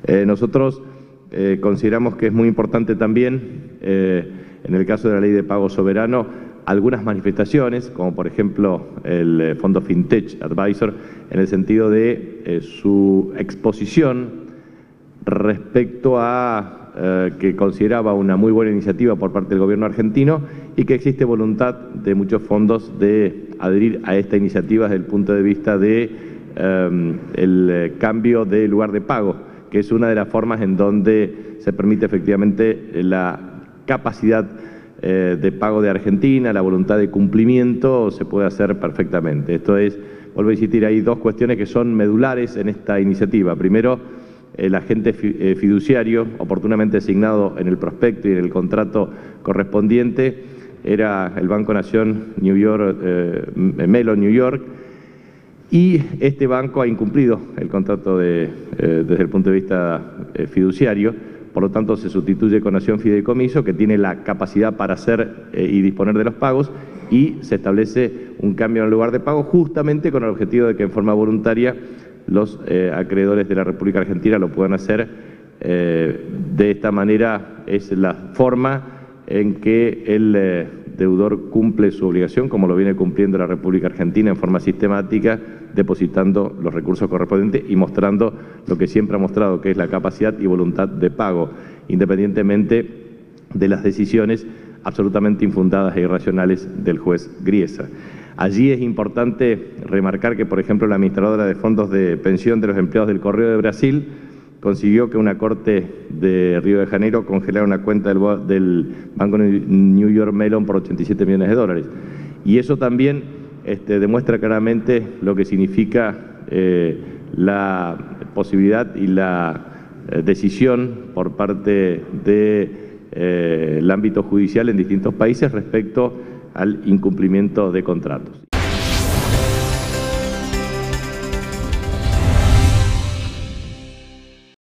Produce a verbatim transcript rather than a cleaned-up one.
Eh, nosotros eh, consideramos que es muy importante también, eh, en el caso de la Ley de Pago Soberano, algunas manifestaciones, como por ejemplo el eh, Fondo FinTech Advisor, en el sentido de eh, su exposición respecto a eh, que consideraba una muy buena iniciativa por parte del gobierno argentino y que existe voluntad de muchos fondos de adherir a esta iniciativa desde el punto de vista de eh, el cambio de lugar de pago, que es una de las formas en donde se permite efectivamente la capacidad eh, de pago de Argentina, la voluntad de cumplimiento se puede hacer perfectamente. Esto es, vuelvo a insistir, hay dos cuestiones que son medulares en esta iniciativa. Primero, el agente fiduciario oportunamente asignado en el prospecto y en el contrato correspondiente era el Banco Nación New York, eh, Mellon New York, y este banco ha incumplido el contrato de, eh, desde el punto de vista eh, fiduciario. Por lo tanto, se sustituye con Nación Fideicomiso, que tiene la capacidad para hacer eh, y disponer de los pagos, y se establece un cambio en el lugar de pago justamente con el objetivo de que en forma voluntaria los eh, acreedores de la República Argentina lo puedan hacer. Eh, de esta manera es la forma en que el eh, deudor cumple su obligación, como lo viene cumpliendo la República Argentina en forma sistemática, depositando los recursos correspondientes y mostrando lo que siempre ha mostrado, que es la capacidad y voluntad de pago, independientemente de las decisiones absolutamente infundadas e irracionales del juez Griesa. Allí es importante remarcar que, por ejemplo, la administradora de fondos de pensión de los empleados del Correo de Brasil consiguió que una corte de Río de Janeiro congelara una cuenta del, del Banco New York Mellon por ochenta y siete millones de dólares. Y eso también este, demuestra claramente lo que significa eh, la posibilidad y la eh, decisión por parte del eh, ámbito judicial en distintos países respecto al incumplimiento de contratos.